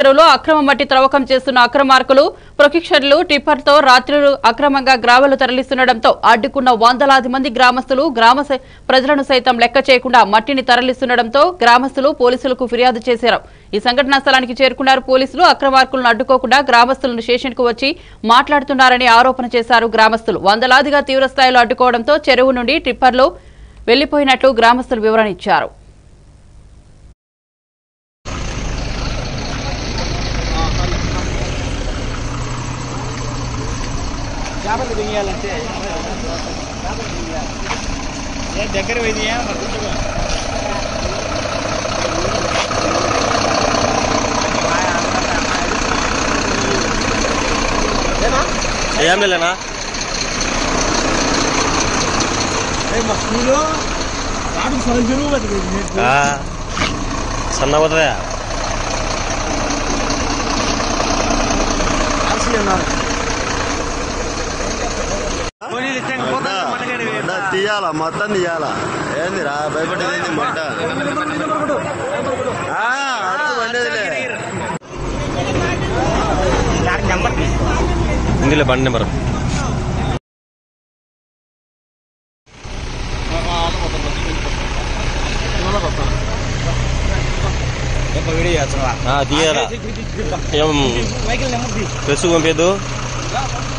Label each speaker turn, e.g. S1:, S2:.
S1: చెరువులో అక్రమ మట్టి త్రవ్వకం చేస్తున్న అక్రమార్కులు ప్రొకిక్షన్లు టిప్పర్తో రాత్రులు అక్రమంగా గ్రావెలు తరలిస్తుండటంతో అడ్డుకున్న వందలాది మంది గ్రామస్తులు ప్రజలను సైతం లెక్క చేయకుండా మట్టిని తరలిస్తుండటంతో గ్రామస్తులు పోలీసులకు ఫిర్యాదు చేశారు. ఈ సంఘటనా స్థలానికి చేరుకున్నారు పోలీసులు. అక్రమార్కులను అడ్డుకోకుండా గ్రామస్తులను స్టేషన్కు వచ్చి మాట్లాడుతున్నారని ఆరోపణ చేశారు గ్రామస్తులు. వందలాదిగా తీవ్రస్థాయిలో అడ్డుకోవడంతో చెరువు నుండి టిప్పర్లు వెళ్లిపోయినట్లు గ్రామస్తులు వివరణ ఇచ్చారు.
S2: దగ్గర ఏమేనా సన్న పోతుందా తీయాలా మొత్తం తీయాలా ఏందిరా భయపడేది మాట ఇందులో బండి నెంబర్ తీయాలా ఏం ప్రెస్ పంపేదు